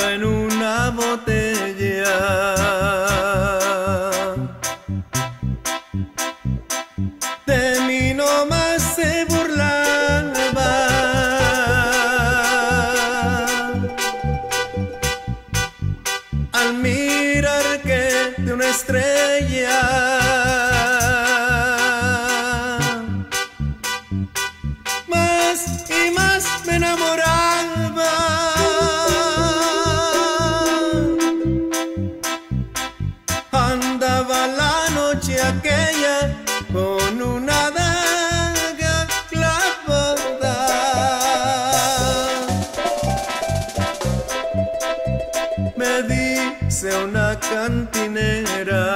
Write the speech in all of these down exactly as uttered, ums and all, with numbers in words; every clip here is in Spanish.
en una botella. De mí nomás se burlaba, al mirar que de una estrella más y más me enamoraba. Andaba la noche aquella con una daga clavada. Me dice una cantinera: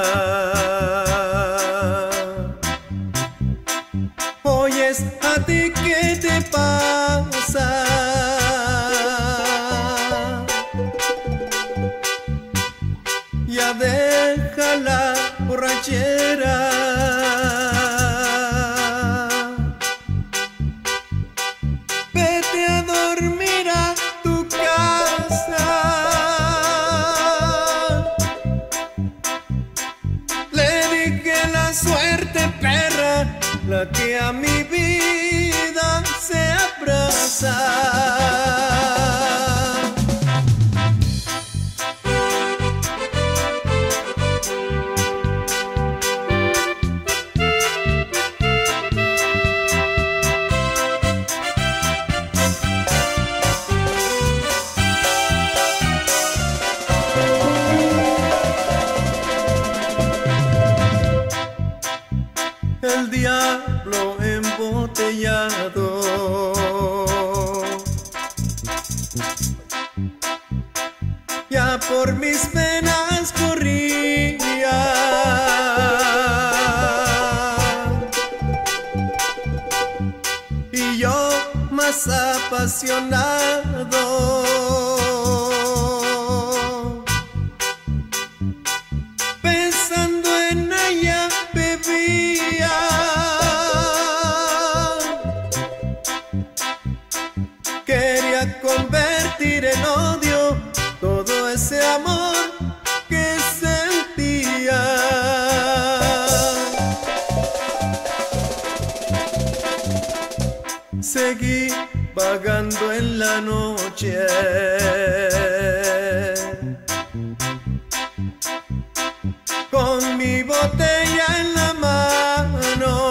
oyes, ¿a ti qué te pasa? Ya deja la borrachera. Vete a dormir a tu casa. Le dije: la suerte, perra, la que a mi vida se abraza. El diablo embotellado ya por mis venas corría, y yo más apasionado pensando en ella bebía. Quería convertir en odio todo ese amor que sentía. Seguí vagando en la noche, con mi botella en la mano.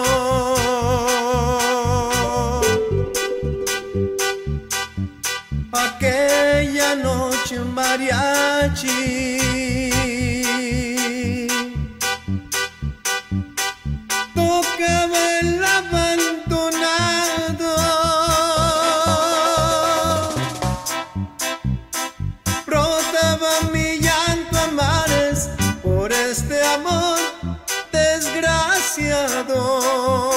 Aquella noche un mariachi tocaba el abandonado. Brotaba mi llanto a mares por este amor desgraciado.